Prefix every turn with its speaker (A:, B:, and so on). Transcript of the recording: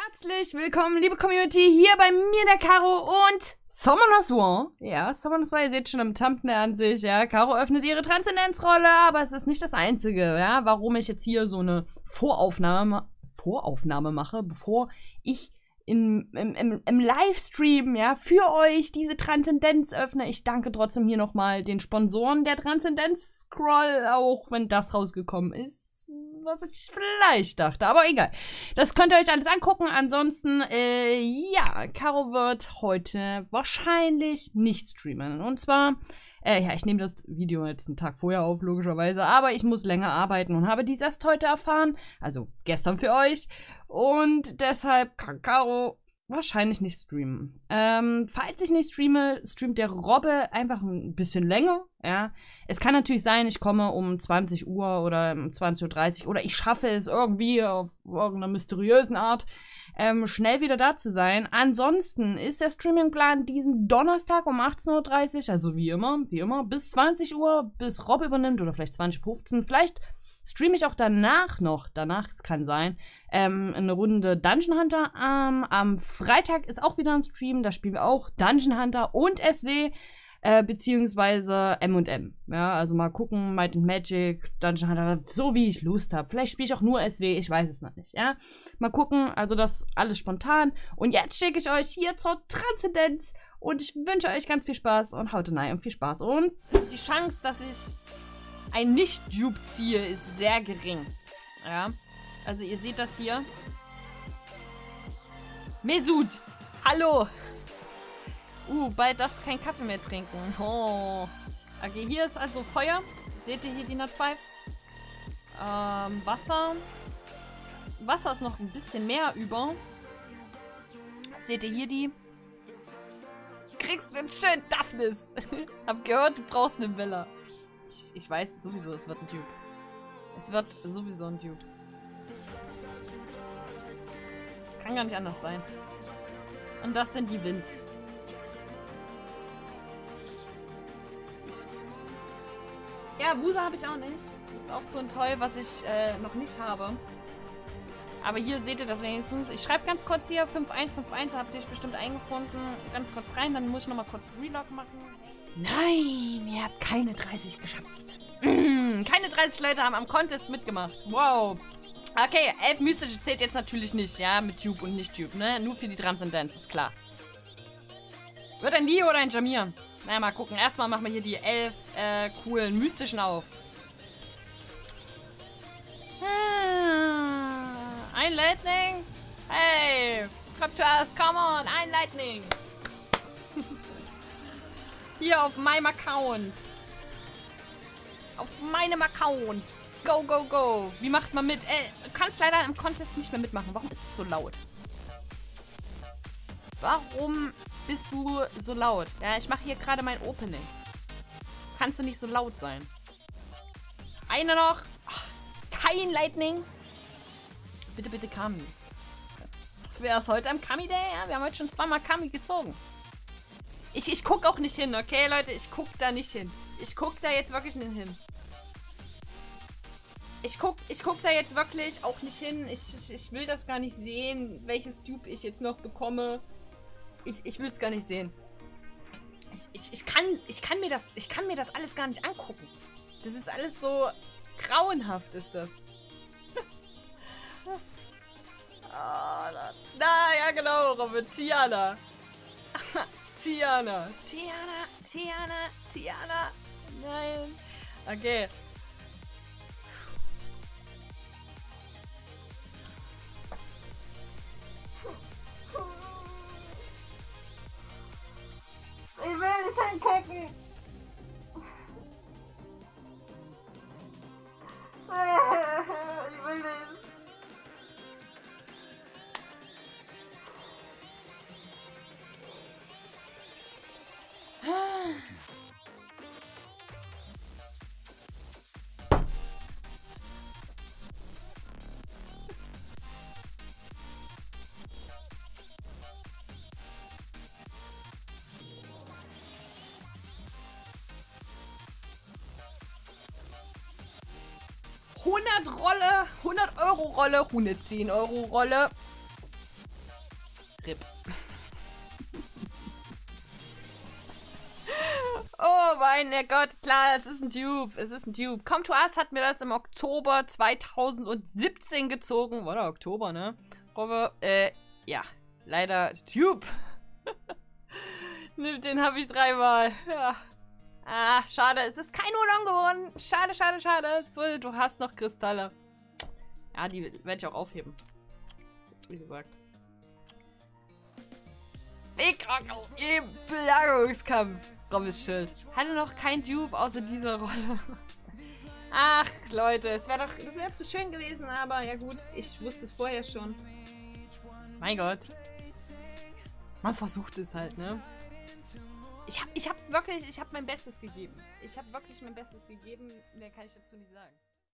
A: Herzlich willkommen, liebe Community, hier bei mir, der Caro und Summoners War. Ja, Summoners War, ihr seht schon am Thumbnail an sich, ja. Caro öffnet ihre Transzendenzrolle, aber es ist nicht das Einzige, ja. Warum ich jetzt hier so eine Voraufnahme mache, bevor ich im Livestream, ja, für euch diese Transzendenz öffne. Ich danke trotzdem hier nochmal den Sponsoren der Transzendenz-Scroll, auch wenn das rausgekommen ist, was ich vielleicht dachte, aber egal. Das könnt ihr euch alles angucken. Ansonsten, ja, Caro wird heute wahrscheinlich nicht streamen. Und zwar, ja, ich nehme das Video jetzt einen Tag vorher auf, logischerweise, aber ich muss länger arbeiten und habe dies erst heute erfahren, also gestern für euch. Und deshalb kann Caro wahrscheinlich nicht streamen. Falls ich nicht streame, streamt der Robbe einfach ein bisschen länger, ja. Es kann natürlich sein, ich komme um 20 Uhr oder um 20:30 Uhr oder ich schaffe es irgendwie auf irgendeiner mysteriösen Art, schnell wieder da zu sein. Ansonsten ist der Streamingplan diesen Donnerstag um 18:30 Uhr, also wie immer, bis 20 Uhr, bis Rob übernimmt oder vielleicht 20:15 Uhr. Vielleicht streame ich auch danach noch, das kann sein, eine Runde Dungeon Hunter. Am Freitag ist auch wieder ein Stream, da spielen wir auch Dungeon Hunter und SW, beziehungsweise M&M. Ja, also mal gucken, Might and Magic, Dungeon Hunter, so wie ich Lust habe. Vielleicht spiele ich auch nur SW, ich weiß es noch nicht, ja. Mal gucken, also das alles spontan. Und jetzt schicke ich euch hier zur Transzendenz und ich wünsche euch ganz viel Spaß und haut rein und viel Spaß. Und die Chance, dass ich ein Nicht-Dupe ziehe, ist sehr gering. Ja, also ihr seht das hier. Mesut, hallo. Bald darfst du keinen Kaffee mehr trinken. Oh. Okay, hier ist also Feuer. Seht ihr hier die Nut-Pipes? Wasser. Wasser ist noch ein bisschen mehr über. Seht ihr hier die? Kriegst einen schönen Daphnis. Hab gehört, du brauchst eine Villa. Ich weiß sowieso, es wird ein Dupe. Es wird sowieso ein Dupe. Es kann gar nicht anders sein. Und das sind die Wind. Ja, Wusa habe ich auch nicht. Das ist auch so ein Toy, was ich noch nicht habe. Aber hier seht ihr das wenigstens. Ich schreibe ganz kurz hier 5151, habt ihr bestimmt eingefunden. Ganz kurz rein, dann muss ich nochmal kurz Relog machen. Nein, ihr habt keine 30 geschafft. Keine 30 Leute haben am Contest mitgemacht. Wow. Okay, 11 mystische zählt jetzt natürlich nicht, ja, mit Dupe und nicht Dupe, ne? Nur für die Transzendenz, ist klar. Wird ein Leo oder ein Jamir? Na, mal gucken. Erstmal machen wir hier die 11 coolen mystischen auf. Ein Lightning? Hey, Raptors, come on, ein Lightning. Hier auf meinem Account. Auf meinem Account. Go, go, go. Wie macht man mit? Du kannst leider im Contest nicht mehr mitmachen. Warum ist es so laut? Warum bist du so laut? Ja, ich mache hier gerade mein Opening. Kannst du nicht so laut sein? Eine noch. Ach, kein Lightning. Bitte, bitte Kami. Das wäre es heute am Kami Day. Ja, wir haben heute schon zweimal Kami gezogen. Ich guck auch nicht hin, okay, Leute? Ich guck da nicht hin. Ich guck da jetzt wirklich nicht hin. Ich guck da jetzt wirklich auch nicht hin. Ich will das gar nicht sehen, welches Dupe ich jetzt noch bekomme. Ich will es gar nicht sehen. Ich kann mir das alles gar nicht angucken. Das ist alles so grauenhaft, ist das. Ja genau, Robin. Tiana. Tiana. Nein. Okay. Ich will nicht hingucken. Ich will nicht. 100 Rolle, 100 Euro Rolle, 110 Euro Rolle. RIP. Oh mein Gott, klar, es ist ein Dupe. Es ist ein Dupe. Come to Us hat mir das im Oktober 2017 gezogen. War der Oktober, ne? Aber, ja, leider Dupe. Den habe ich 3-mal. Ja. Ah, schade. Es ist kein Oolong geworden. Schade, schade, schade. Du hast noch Kristalle. Ja, die werde ich auch aufheben. Wie gesagt. Big Onkel im Belagerungskampf. Robbys-Schild. Hatte noch kein Dupe außer dieser Rolle. Ach, Leute, das wäre zu schön gewesen, aber ja gut, ich wusste es vorher schon. Mein Gott. Man versucht es halt, ne? Ich habe mein Bestes gegeben. Ich habe wirklich mein Bestes gegeben. Mehr kann ich dazu nicht sagen.